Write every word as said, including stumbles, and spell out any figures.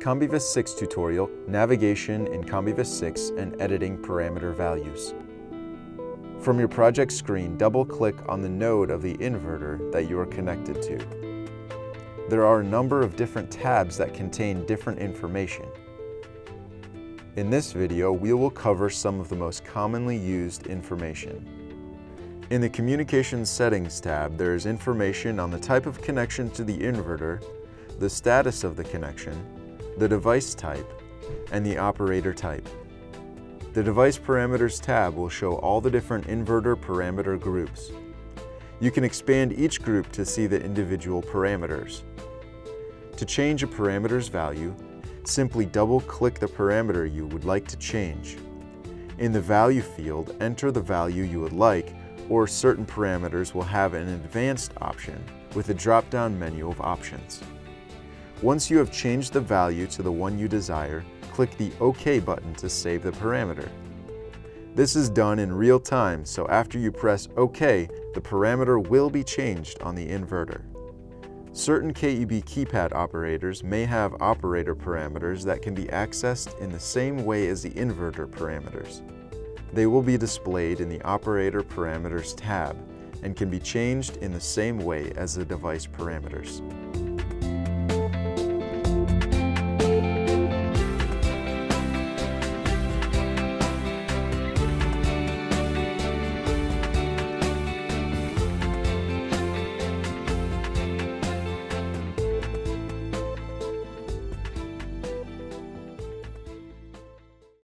Combivis six tutorial, Navigation in Combivis six and Editing Parameter Values. From your project screen, double-click on the node of the inverter that you are connected to. There are a number of different tabs that contain different information. In this video, we will cover some of the most commonly used information. In the Communications Settings tab, there is information on the type of connection to the inverter, the status of the connection, the device type, and the operator type. The Device Parameters tab will show all the different inverter parameter groups. You can expand each group to see the individual parameters. To change a parameter's value, simply double-click the parameter you would like to change. In the Value field, enter the value you would like, or certain parameters will have an advanced option with a drop-down menu of options. Once you have changed the value to the one you desire, click the OK button to save the parameter. This is done in real time, so after you press OK, the parameter will be changed on the inverter. Certain K E B keypad operators may have operator parameters that can be accessed in the same way as the inverter parameters. They will be displayed in the Operator Parameters tab and can be changed in the same way as the device parameters.